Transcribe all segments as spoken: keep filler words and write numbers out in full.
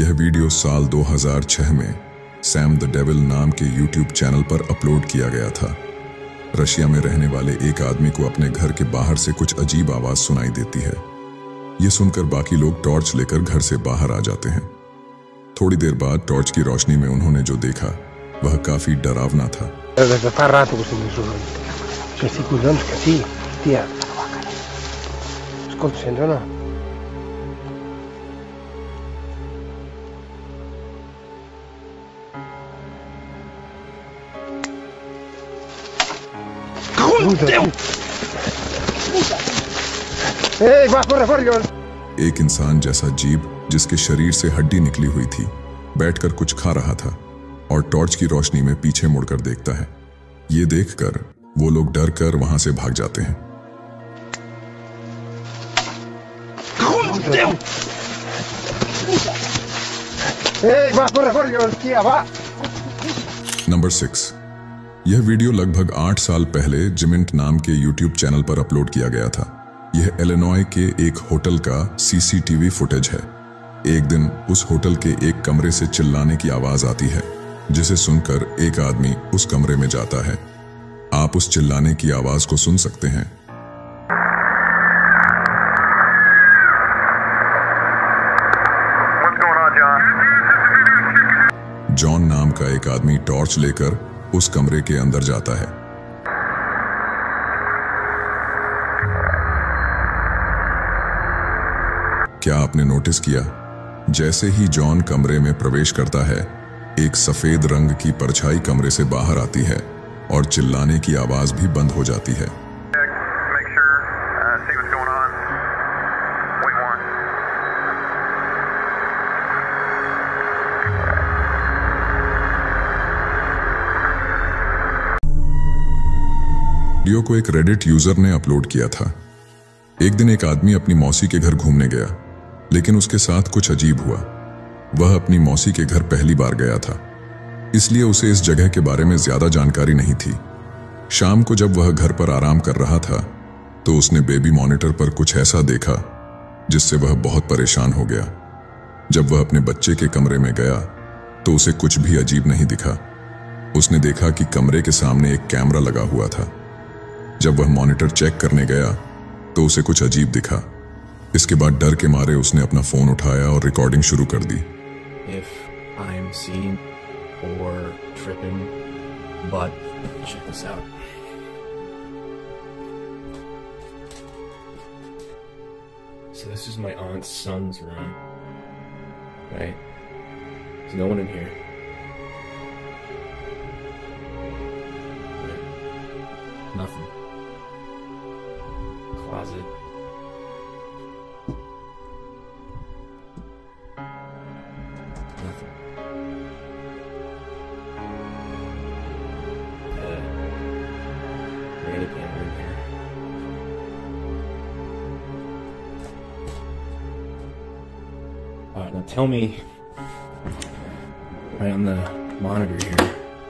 यह वीडियो साल दो हज़ार छह में सैम द डेविल नाम के यूट्यूब चैनल पर अपलोड किया गया था। रशिया में रहने वाले एक आदमी को अपने घर के बाहर से कुछ अजीब आवाज सुनाई देती है। ये सुनकर बाकी लोग टॉर्च लेकर घर से बाहर आ जाते हैं। थोड़ी देर बाद टॉर्च की रोशनी में उन्होंने जो देखा वह काफी डरावना था। एक इंसान जैसा जीव जिसके शरीर से हड्डी निकली हुई थी बैठकर कुछ खा रहा था और टॉर्च की रोशनी में पीछे मुड़कर देखता है। ये देखकर वो लोग डर कर वहां से भाग जाते हैं। Number six. यह वीडियो लगभग आठ साल पहले जिमिंट नाम के यूट्यूब चैनल पर अपलोड किया गया था। यह इलिनॉय के एक होटल का सीसीटीवी फुटेज है। एक दिन उस होटल के एक कमरे से चिल्लाने की आवाज आती है, जिसे सुनकर एक आदमी उस कमरे में जाता है। आप उस चिल्लाने की आवाज को सुन सकते हैं। जॉन नाम का एक आदमी टॉर्च लेकर उस कमरे के अंदर जाता है। क्या आपने नोटिस किया, जैसे ही जॉन कमरे में प्रवेश करता है, एक सफेद रंग की परछाई कमरे से बाहर आती है और चिल्लाने की आवाज भी बंद हो जाती है। वीडियो को एक रेडिट यूजर ने अपलोड किया था। एक दिन एक आदमी अपनी मौसी के घर घूमने गया, लेकिन उसके साथ कुछ अजीब हुआ। वह अपनी मौसी के घर पहली बार गया था, इसलिए उसे इस जगह के बारे में ज्यादा जानकारी नहीं थी। शाम को जब वह घर पर आराम कर रहा था तो उसने बेबी मॉनिटर पर कुछ ऐसा देखा जिससे वह बहुत परेशान हो गया। जब वह अपने बच्चे के कमरे में गया तो उसे कुछ भी अजीब नहीं दिखा। उसने देखा कि कमरे के सामने एक कैमरा लगा हुआ था। जब वह मॉनिटर चेक करने गया तो उसे कुछ अजीब दिखा। इसके बाद डर के मारे उसने अपना फोन उठाया और रिकॉर्डिंग शुरू कर दी। If I'm seen or tripping, but check this out. So this is my aunt's son's room, right? There's no one in here. Right. Nothing. Closet. Nothing. Uh, granny camera in here. Alright, now tell me, right on the monitor here,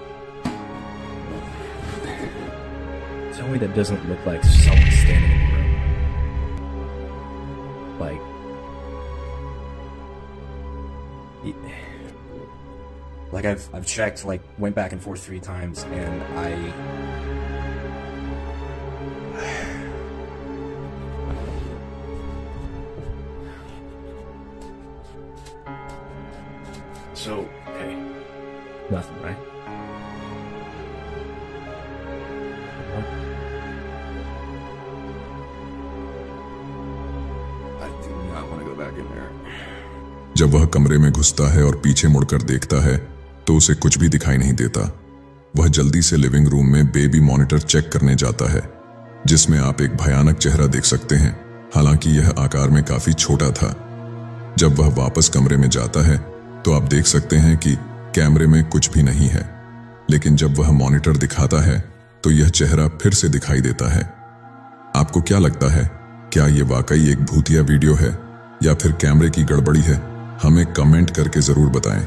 tell me that doesn't look like someone standing in the room. Like, like I've I've checked, like went back and forth three times, and I. So okay, nothing, right? जब वह कमरे में घुसता है और पीछे मुड़कर देखता है तो उसे कुछ भी दिखाई नहीं देता। वह जल्दी से लिविंग रूम में बेबी मॉनिटर चेक करने जाता है, जिसमें आप एक भयानक चेहरा देख सकते हैं, हालांकि यह आकार में काफी छोटा था। जब वह वापस कमरे में जाता है तो आप देख सकते हैं कि कैमरे में कुछ भी नहीं है, लेकिन जब वह मॉनिटर दिखाता है तो यह चेहरा फिर से दिखाई देता है। आपको क्या लगता है, क्या यह वाकई एक भूतिया वीडियो है या फिर कैमरे की गड़बड़ी है? हमें कमेंट करके जरूर बताएं।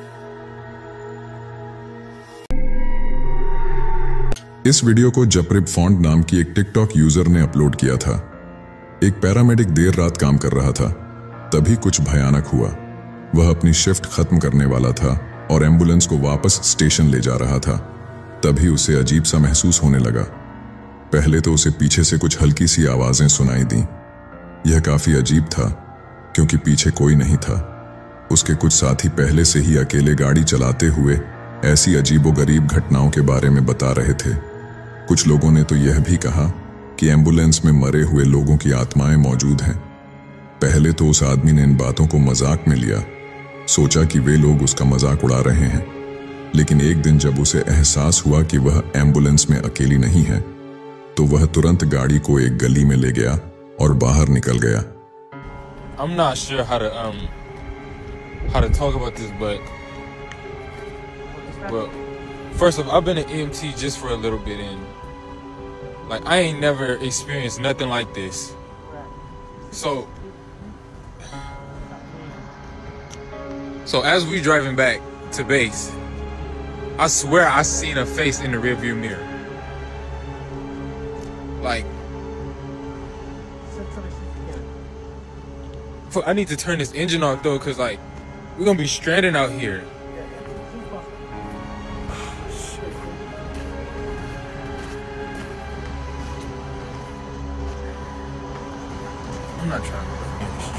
इस वीडियो को जपरिब फॉन्ट नाम की एक टिकटॉक यूजर ने अपलोड किया था। एक पैरामेडिक देर रात काम कर रहा था, तभी कुछ भयानक हुआ। वह अपनी शिफ्ट खत्म करने वाला था और एम्बुलेंस को वापस स्टेशन ले जा रहा था। तभी उसे अजीब सा महसूस होने लगा। पहले तो उसे पीछे से कुछ हल्की सी आवाजें सुनाई दी। यह काफी अजीब था क्योंकि पीछे कोई नहीं था। उसके कुछ साथी पहले से ही अकेले गाड़ी चलाते हुए ऐसी अजीबोगरीब घटनाओं के बारे में बता रहे थे। कुछ लोगों ने तो यह भी कहा कि एम्बुलेंस में मरे हुए लोगों की आत्माएं मौजूद हैं। पहले तो उस आदमी ने इन बातों को मजाक में लिया, सोचा कि वे लोग उसका मजाक उड़ा रहे हैं। लेकिन एक दिन जब उसे एहसास हुआ कि वह एम्बुलेंस में अकेली नहीं है, तो वह तुरंत गाड़ी को एक गली में ले गया और बाहर निकल गया। I'm not sure how to um how to talk about this, but well, first off, I've been an E M T just for a little bit, and like I ain't never experienced nothing like this. So, so as we driving back to base, I swear I seen a face in the rearview mirror. Like, I need to turn this engine off though, cause like we're gonna be stranded out here. I'm not trying to finish.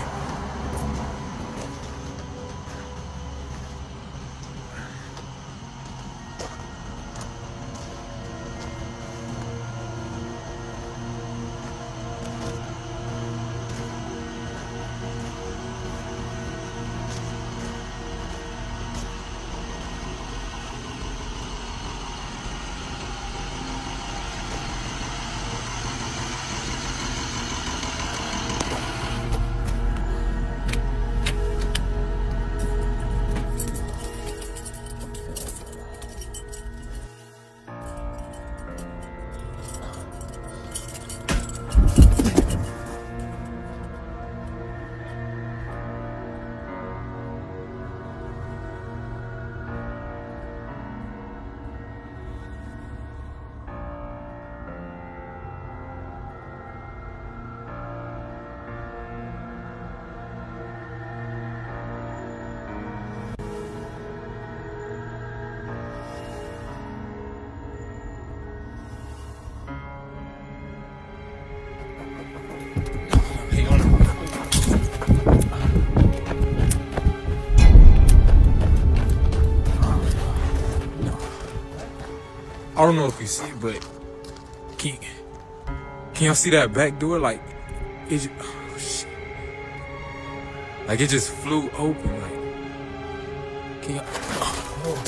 I don't know if you see it, but can, can y'all see that back door? Like, it just, oh shit. Like, it just flew open. Like, can y'all, oh.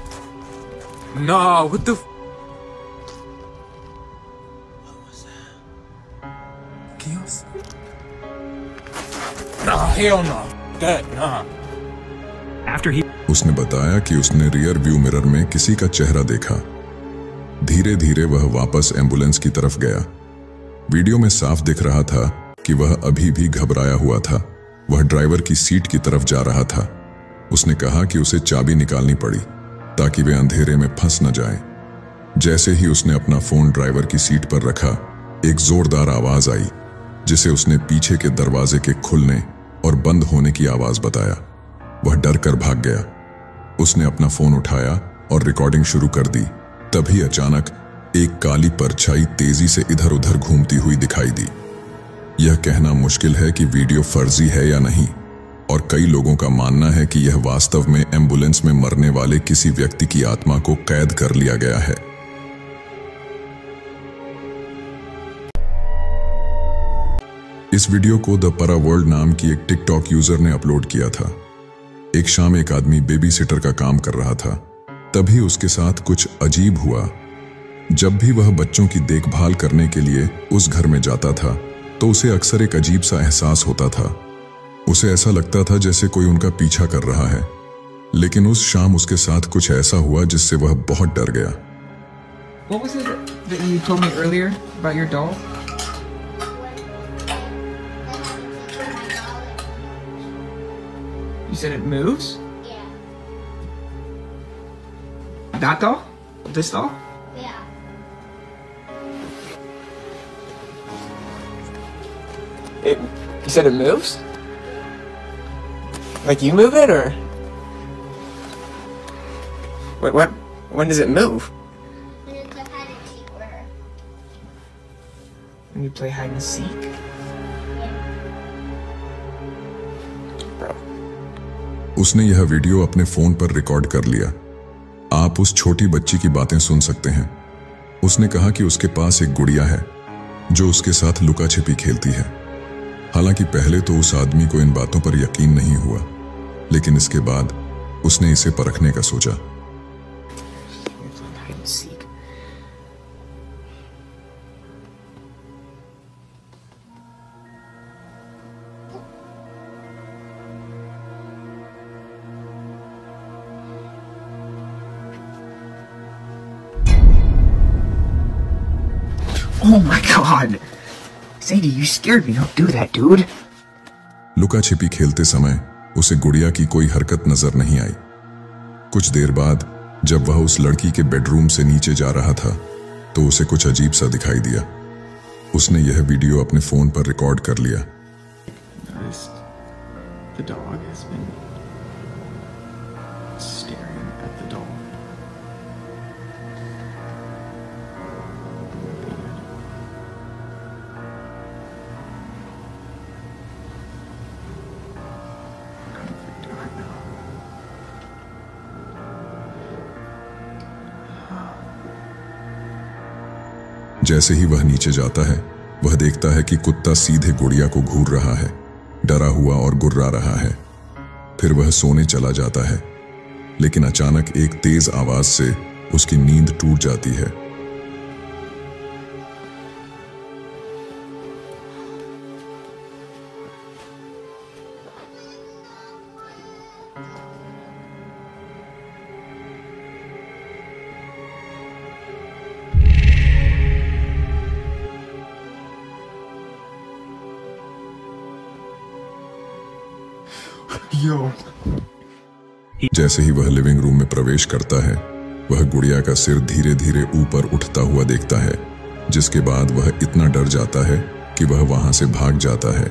Nah, what the? What was that? Can y'all see it? Nah, hell no. That, nah. After he उसने बताया कि उसने rear view mirror में किसी का चेहरा देखा। धीरे धीरे वह वापस एम्बुलेंस की तरफ गया। वीडियो में साफ दिख रहा था कि वह अभी भी घबराया हुआ था। वह ड्राइवर की सीट की तरफ जा रहा था। उसने कहा कि उसे चाबी निकालनी पड़ी ताकि वे अंधेरे में फंस न जाएं। जैसे ही उसने अपना फोन ड्राइवर की सीट पर रखा, एक जोरदार आवाज आई जिसे उसने पीछे के दरवाजे के खुलने और बंद होने की आवाज बताया। वह डर कर भाग गया। उसने अपना फोन उठाया और रिकॉर्डिंग शुरू कर दी। तभी अचानक एक काली परछाई तेजी से इधर उधर घूमती हुई दिखाई दी। यह कहना मुश्किल है कि वीडियो फर्जी है या नहीं, और कई लोगों का मानना है कि यह वास्तव में एम्बुलेंस में मरने वाले किसी व्यक्ति की आत्मा को कैद कर लिया गया है। इस वीडियो को द परा वर्ल्ड नाम की एक टिकटॉक यूजर ने अपलोड किया था। एक शाम एक आदमी बेबी सिटर का काम कर रहा था। तभी उसके साथ कुछ अजीब हुआ। जब भी वह बच्चों की देखभाल करने के लिए उस घर में जाता था, तो उसे अक्सर एक अजीब सा एहसास होता था। उसे ऐसा लगता था जैसे कोई उनका पीछा कर रहा है। लेकिन उस शाम उसके साथ कुछ ऐसा हुआ जिससे वह बहुत डर गया। What was it that you told me earlier about your doll? You said it moves? Yeah. That doll? This doll? Yeah. It, you said it moves? Like you move it, or wait, what? When does it move? When you play hide and seek with her. When you play hide and seek. Bro. उसने यह video अपने phone पर record कर लिया। आप उस छोटी बच्ची की बातें सुन सकते हैं। उसने कहा कि उसके पास एक गुड़िया है जो उसके साथ लुका छिपी खेलती है। हालांकि पहले तो उस आदमी को इन बातों पर यकीन नहीं हुआ, लेकिन इसके बाद उसने इसे परखने का सोचा। Oh my god! Sadie, you scared me. Don't do that, dude. लुका छिपी खेलते समय उसे गुड़िया की कोई हरकत नजर नहीं आई। कुछ देर बाद जब वह उस लड़की के बेडरूम से नीचे जा रहा था तो उसे कुछ अजीब सा दिखाई दिया। उसने यह वीडियो अपने फोन पर रिकॉर्ड कर लिया। The dog has been staring at the doll. जैसे ही वह नीचे जाता है वह देखता है कि कुत्ता सीधे गुड़िया को घूर रहा है, डरा हुआ और गुर्रा रहा है। फिर वह सोने चला जाता है, लेकिन अचानक एक तेज आवाज से उसकी नींद टूट जाती है। Yo. जैसे ही वह लिविंग रूम में प्रवेश करता है वह गुड़िया का सिर धीरे धीरे ऊपर उठता हुआ देखता है, जिसके बाद वह इतना डर जाता है कि वह वहां से भाग जाता है।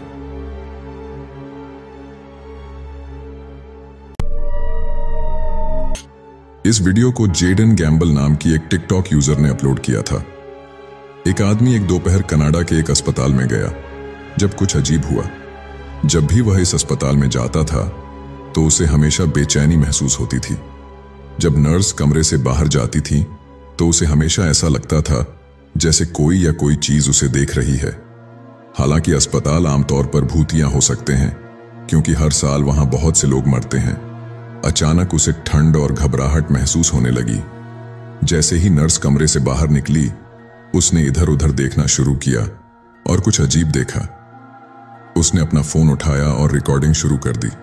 इस वीडियो को जेडन गैम्बल नाम की एक टिकटॉक यूजर ने अपलोड किया था। एक आदमी एक दोपहर कनाडा के एक अस्पताल में गया जब कुछ अजीब हुआ। जब भी वह इस अस्पताल में जाता था तो उसे हमेशा बेचैनी महसूस होती थी। जब नर्स कमरे से बाहर जाती थी तो उसे हमेशा ऐसा लगता था जैसे कोई या कोई चीज उसे देख रही है। हालांकि अस्पताल आमतौर पर भूतिया हो सकते हैं क्योंकि हर साल वहां बहुत से लोग मरते हैं। अचानक उसे ठंड और घबराहट महसूस होने लगी। जैसे ही नर्स कमरे से बाहर निकली उसने इधर उधर देखना शुरू किया और कुछ अजीब देखा। उसने अपना फोन उठाया और रिकॉर्डिंग शुरू कर दी।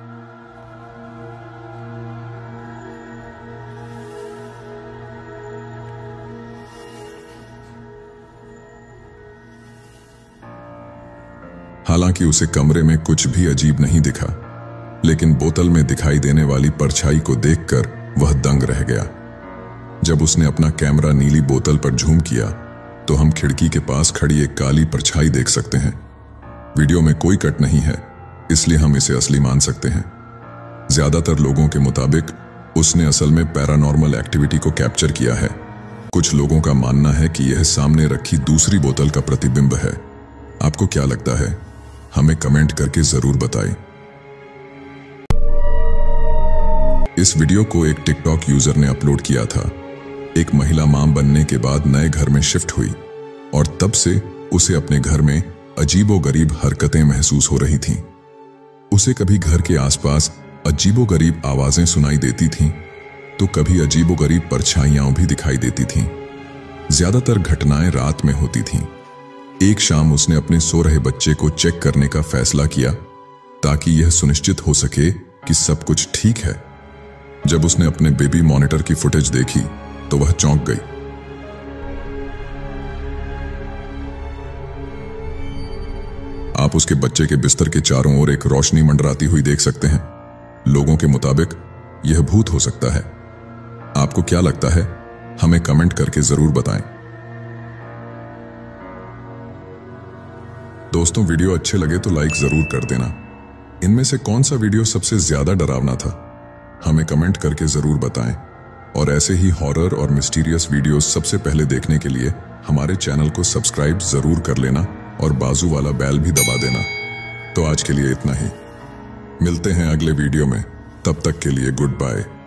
हालांकि उसे कमरे में कुछ भी अजीब नहीं दिखा, लेकिन बोतल में दिखाई देने वाली परछाई को देखकर वह दंग रह गया। जब उसने अपना कैमरा नीली बोतल पर झूम किया तो हम खिड़की के पास खड़ी एक काली परछाई देख सकते हैं। वीडियो में कोई कट नहीं है, इसलिए हम इसे असली मान सकते हैं। ज्यादातर लोगों के मुताबिक उसने असल में पैरानॉर्मल एक्टिविटी को कैप्चर किया है। कुछ लोगों का मानना है कि यह सामने रखी दूसरी बोतल का प्रतिबिंब है। आपको क्या लगता है? हमें कमेंट करके जरूर बताएं। इस वीडियो को एक टिकटॉक यूजर ने अपलोड किया था। एक महिला मां बनने के बाद नए घर में शिफ्ट हुई और तब से उसे अपने घर में अजीबोगरीब हरकतें महसूस हो रही थीं। उसे कभी घर के आसपास अजीबोगरीब आवाजें सुनाई देती थीं, तो कभी अजीबोगरीब परछाइयां भी दिखाई देती थीं। ज्यादातर घटनाएं रात में होती थीं। एक शाम उसने अपने सो रहे बच्चे को चेक करने का फैसला किया ताकि यह सुनिश्चित हो सके कि सब कुछ ठीक है। जब उसने अपने बेबी मॉनिटर की फुटेज देखी तो वह चौंक गई। आप उसके बच्चे के बिस्तर के चारों ओर एक रोशनी मंडराती हुई देख सकते हैं। लोगों के मुताबिक यह भूत हो सकता है। आपको क्या लगता है? हमें कमेंट करके जरूर बताएं। दोस्तों, वीडियो अच्छे लगे तो लाइक जरूर कर देना। इनमें से कौन सा वीडियो सबसे ज्यादा डरावना था? हमें कमेंट करके जरूर बताएं। और ऐसे ही हॉरर और मिस्टीरियस वीडियोस सबसे पहले देखने के लिए हमारे चैनल को सब्सक्राइब जरूर कर लेना और बाजू वाला बेल भी दबा देना। तो आज के लिए इतना ही, मिलते हैं अगले वीडियो में, तब तक के लिए गुड बाय।